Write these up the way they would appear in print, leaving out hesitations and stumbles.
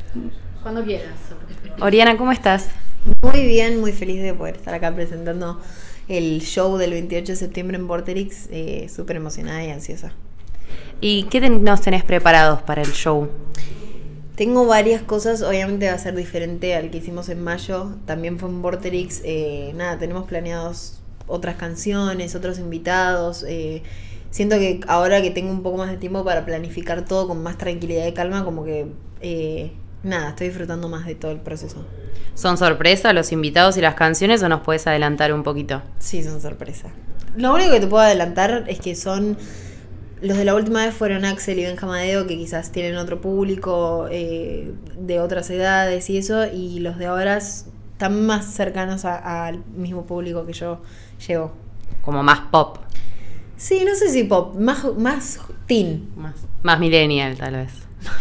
Cuando quieras. Oriana, ¿cómo estás? Muy bien, muy feliz de poder estar acá presentando el show del 28 de septiembre en Vorterix, súper emocionada y ansiosa. ¿Y qué nos tenés preparados para el show? Tengo varias cosas, obviamente va a ser diferente al que hicimos en mayo, también fue en Vorterix, tenemos planeados otras canciones, otros invitados, siento que ahora que tengo un poco más de tiempo para planificar todo con más tranquilidad y calma, como que, estoy disfrutando más de todo el proceso. ¿Son sorpresa los invitados y las canciones o nos puedes adelantar un poquito? Sí, son sorpresa. Lo único que te puedo adelantar es que son... Los de la última vez fueron Axel y Benja Madeo, que quizás tienen otro público de otras edades y eso, y los de ahora están más cercanos al mismo público que yo llevo. Como más pop. Sí, no sé si pop, más teen. Más millennial, tal vez.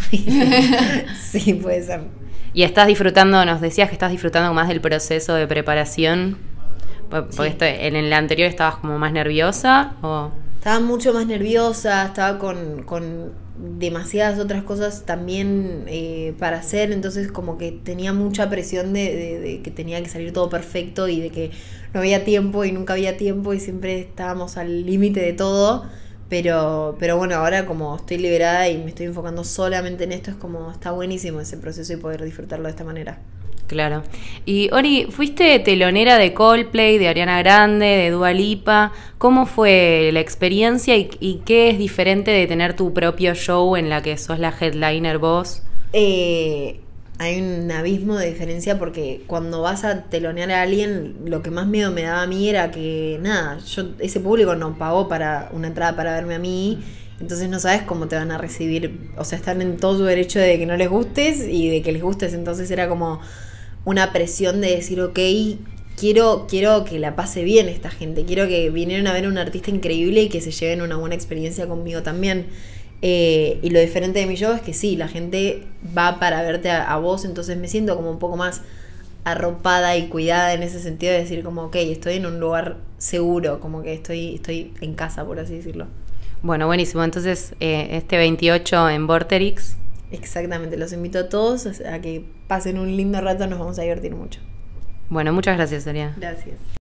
Sí, puede ser. ¿Y estás disfrutando, nos decías que estás disfrutando más del proceso de preparación? Porque Sí. en el anterior estabas como más nerviosa o... Estaba mucho más nerviosa, estaba con demasiadas otras cosas también para hacer, entonces como que tenía mucha presión de que tenía que salir todo perfecto y de que no había tiempo y nunca había tiempo y siempre estábamos al límite de todo, pero bueno, ahora como estoy liberada y me estoy enfocando solamente en esto, es como está buenísimo ese proceso y poder disfrutarlo de esta manera. Claro. Y Ori, fuiste telonera de Coldplay, de Ariana Grande, de Dua Lipa. ¿Cómo fue la experiencia y qué es diferente de tener tu propio show en la que sos la headliner vos? Hay un abismo de diferencia porque cuando vas a telonear a alguien, lo que más miedo me daba a mí era que, ese público no pagó para una entrada para verme a mí, entonces no sabes cómo te van a recibir, o sea, están en todo su derecho de que no les gustes y de que les gustes, entonces era como una presión de decir, ok, quiero que la pase bien esta gente, quiero que vinieron a ver a un artista increíble y que se lleven una buena experiencia conmigo también. Y lo diferente de mi show es que sí, la gente va para verte a vos, entonces me siento como un poco más arropada y cuidada en ese sentido de decir como, ok, estoy en un lugar seguro, como que estoy en casa, por así decirlo. Bueno, buenísimo. Entonces, este 28 en Vorterix. Exactamente, los invito a todos a que pasen un lindo rato, nos vamos a divertir mucho. Bueno, muchas gracias, Oriana. Gracias.